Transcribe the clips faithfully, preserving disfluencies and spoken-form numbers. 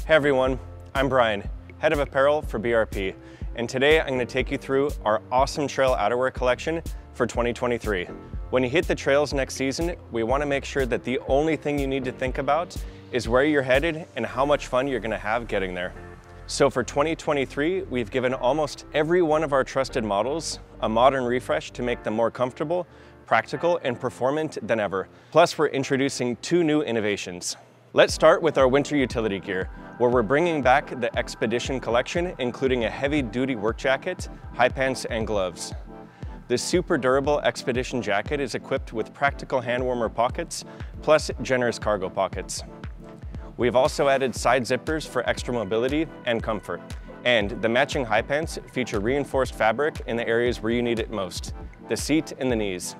Hey everyone, I'm Brian, head of apparel for B R P, and today I'm going to take you through our awesome trail outerwear collection for twenty twenty-three. When you hit the trails next season, we want to make sure that the only thing you need to think about is where you're headed and how much fun you're going to have getting there. So for twenty twenty-three, we've given almost every one of our trusted models a modern refresh to make them more comfortable, practical, and performant than ever. Plus, we're introducing two new innovations. Let's start with our winter utility gear, where we're bringing back the Expedition collection, including a heavy-duty work jacket, high pants, and gloves. This super durable Expedition jacket is equipped with practical hand warmer pockets, plus generous cargo pockets. We've also added side zippers for extra mobility and comfort. And the matching high pants feature reinforced fabric in the areas where you need it most, the seat and the knees.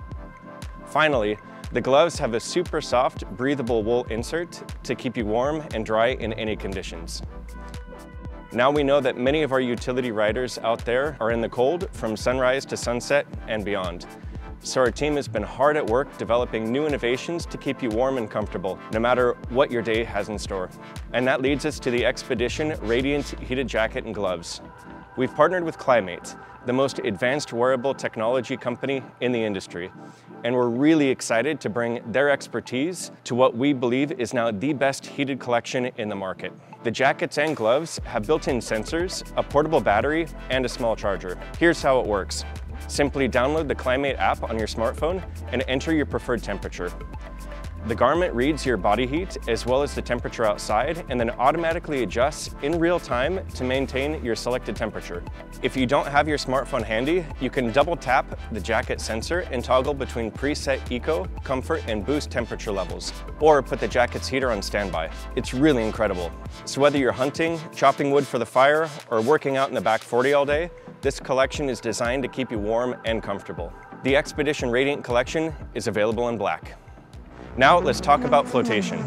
Finally, the gloves have a super soft, breathable wool insert to keep you warm and dry in any conditions. Now we know that many of our utility riders out there are in the cold from sunrise to sunset and beyond. So our team has been hard at work developing new innovations to keep you warm and comfortable, no matter what your day has in store. And that leads us to the Expedition Radiant Heated Jacket and Gloves. We've partnered with Climate, the most advanced wearable technology company in the industry, and we're really excited to bring their expertise to what we believe is now the best heated collection in the market. The jackets and gloves have built-in sensors, a portable battery, and a small charger. Here's how it works. Simply download the Climate app on your smartphone and enter your preferred temperature. The garment reads your body heat as well as the temperature outside and then automatically adjusts in real time to maintain your selected temperature. If you don't have your smartphone handy, you can double tap the jacket sensor and toggle between preset eco, comfort, and boost temperature levels, or put the jacket's heater on standby. It's really incredible. So whether you're hunting, chopping wood for the fire, or working out in the back forty all day, this collection is designed to keep you warm and comfortable. The Expedition Radiant collection is available in black. Now let's talk about flotation.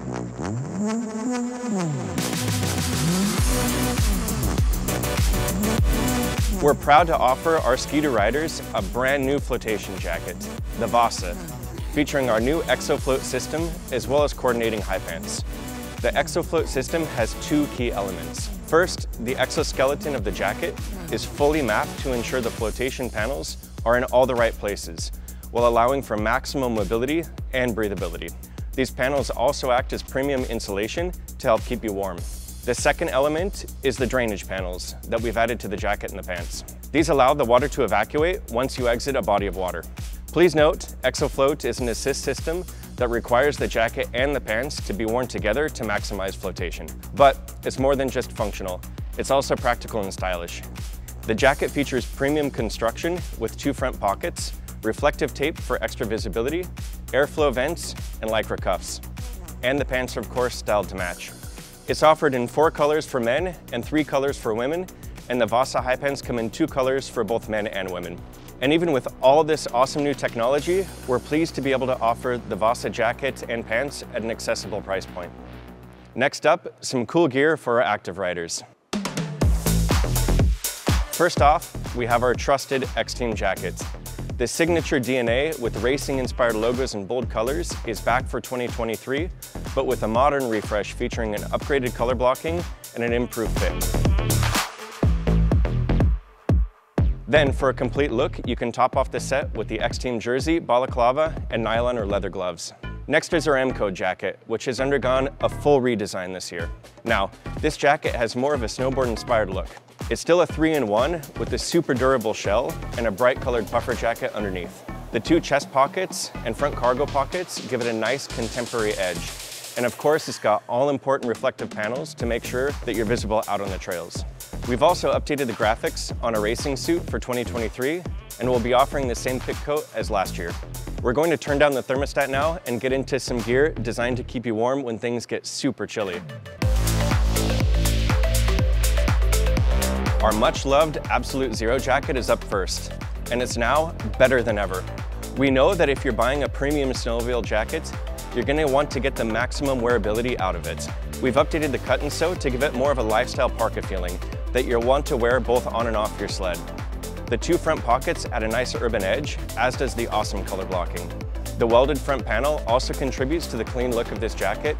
We're proud to offer our ski-doo riders a brand new flotation jacket, the Vasa, featuring our new ExoFloat system as well as coordinating high pants. The ExoFloat system has two key elements. First, the exoskeleton of the jacket is fully mapped to ensure the flotation panels are in all the right places, while allowing for maximum mobility and breathability. These panels also act as premium insulation to help keep you warm. The second element is the drainage panels that we've added to the jacket and the pants. These allow the water to evacuate once you exit a body of water. Please note, ExoFloat is an assist system that requires the jacket and the pants to be worn together to maximize flotation. But it's more than just functional, it's also practical and stylish. The jacket features premium construction with two front pockets, reflective tape for extra visibility, airflow vents, and Lycra cuffs. And the pants are of course styled to match. It's offered in four colors for men and three colors for women, and the Vasa high pants come in two colors for both men and women. And even with all this awesome new technology, we're pleased to be able to offer the Vasa jacket and pants at an accessible price point. Next up, some cool gear for our active riders. First off, we have our trusted X-Team jacket. The signature D N A with racing-inspired logos and bold colors is back for twenty twenty-three, but with a modern refresh featuring an upgraded color blocking and an improved fit. Then, for a complete look, you can top off the set with the X-Team jersey, balaclava, and nylon or leather gloves. Next is our M-Code jacket, which has undergone a full redesign this year. Now, this jacket has more of a snowboard-inspired look. It's still a three in one with a super durable shell and a bright colored puffer jacket underneath. The two chest pockets and front cargo pockets give it a nice contemporary edge. And of course, it's got all important reflective panels to make sure that you're visible out on the trails. We've also updated the graphics on a racing suit for twenty twenty-three, and we'll be offering the same pit coat as last year. We're going to turn down the thermostat now and get into some gear designed to keep you warm when things get super chilly. Our much-loved Absolute Zero jacket is up first, and it's now better than ever. We know that if you're buying a premium snowmobile jacket, you're going to want to get the maximum wearability out of it. We've updated the cut and sew to give it more of a lifestyle parka feeling that you'll want to wear both on and off your sled. The two front pockets add a nice urban edge, as does the awesome color blocking. The welded front panel also contributes to the clean look of this jacket,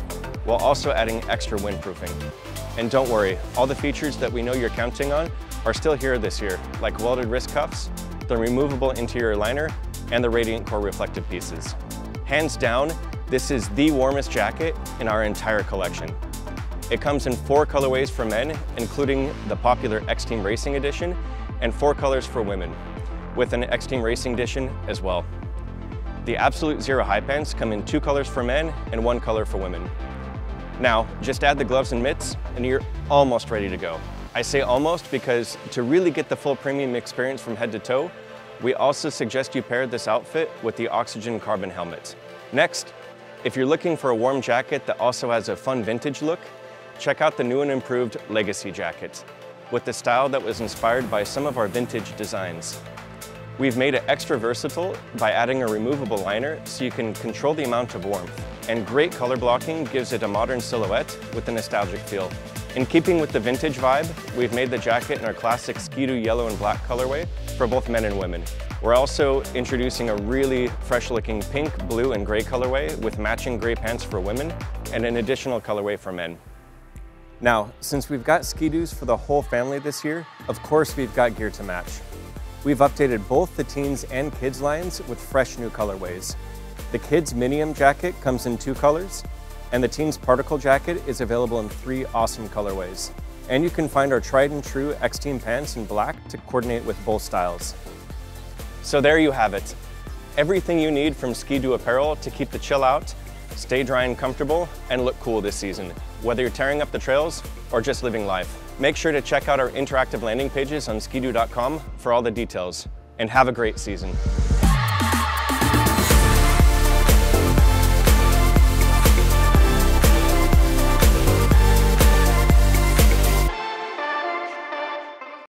while also adding extra windproofing. And don't worry, all the features that we know you're counting on are still here this year, like welded wrist cuffs, the removable interior liner, and the Radiant Core reflective pieces. Hands down, this is the warmest jacket in our entire collection. It comes in four colorways for men, including the popular X-Team Racing Edition, and four colors for women, with an X-Team Racing Edition as well. The Absolute Zero high pants come in two colors for men and one color for women. Now, just add the gloves and mitts, and you're almost ready to go. I say almost because to really get the full premium experience from head to toe, we also suggest you pair this outfit with the Oxygen Carbon helmet. Next, if you're looking for a warm jacket that also has a fun vintage look, check out the new and improved Legacy jacket, with the style that was inspired by some of our vintage designs. We've made it extra versatile by adding a removable liner so you can control the amount of warmth, and great color blocking gives it a modern silhouette with a nostalgic feel. In keeping with the vintage vibe, we've made the jacket in our classic Ski-Doo yellow and black colorway for both men and women. We're also introducing a really fresh-looking pink, blue, and gray colorway with matching gray pants for women and an additional colorway for men. Now, since we've got Ski-Doos for the whole family this year, of course we've got gear to match. We've updated both the teens and kids lines with fresh new colorways. The kids Minium jacket comes in two colors, and the teens Particle jacket is available in three awesome colorways. And you can find our tried and true X-Team pants in black to coordinate with both styles. So there you have it. Everything you need from Ski-Doo apparel to keep the chill out, stay dry and comfortable, and look cool this season, whether you're tearing up the trails or just living life. Make sure to check out our interactive landing pages on skidoo dot com for all the details, and have a great season.